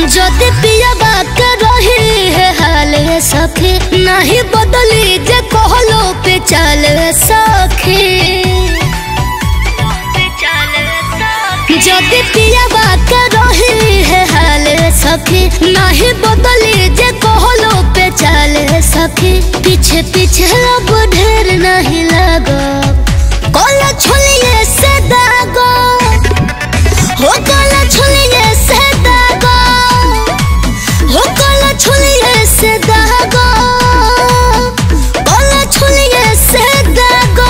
जदि पिया बात रही है हाल सखी नहीं बदली जे कहलो पे चल सखी। जदि पिया बात रही है हाल सखी नहीं बदली जे कहलो पे चल सखी। पीछे पीछे अब ढेर नहीं लगो कोला छुलिए से दागो हो कोला छुलिए से दागो हो कोला छुलिए से दागो कोला छुलिए से दागो।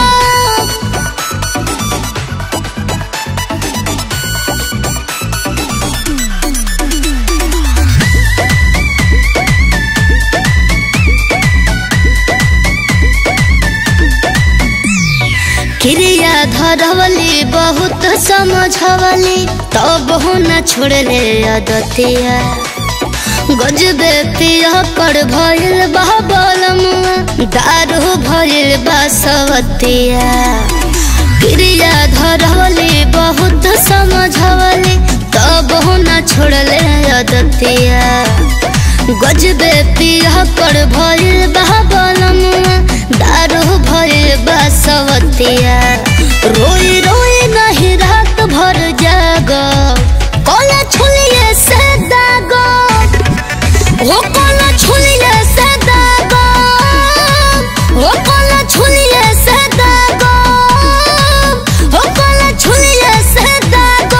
क्रिया धरवली बहुत समझवली तब हो न छोड़ले आदतिया। गजबे पिया कर भइल बलमुआ दारू भइल बासवतिया। क्रिया धरवली बहुत समझवली तब हो न छोड़ले आदतिया। गजबे पिया कर भइल बलमुआ दारू भइल बासवतिया। रोई रोई नहीं रात भर जागो कोला छुलिए से दागो हो कोला छुलिए से दागो हो कोला छुलिए से दागो हो कोला छुलिए से दागो।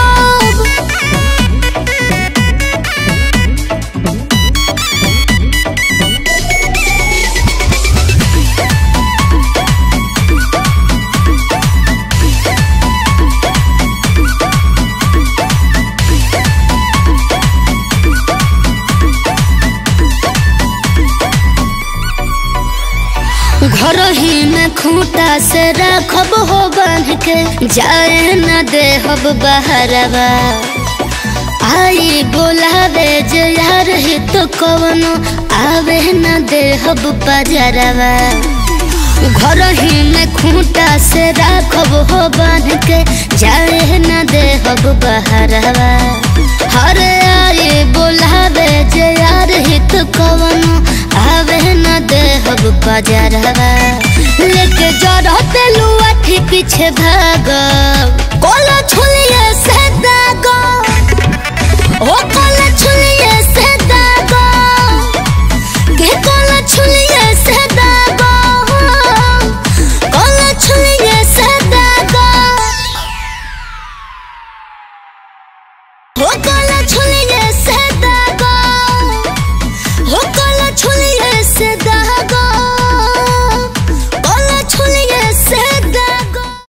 घर ही में खूंटा से रखब हो बांध के जाए न देहब बहरवा। आई बोलावे जे यार ही तो कवनो आवे न देहब पजरवा। घर ही में खूंटा से रखब हो बांध के जाए न देहब बहरवा। हर आई बोलावे जे यार ही तो कवनो आवे न देहब पजरवा। लेके जरते लुआठी पीछे भागो कोला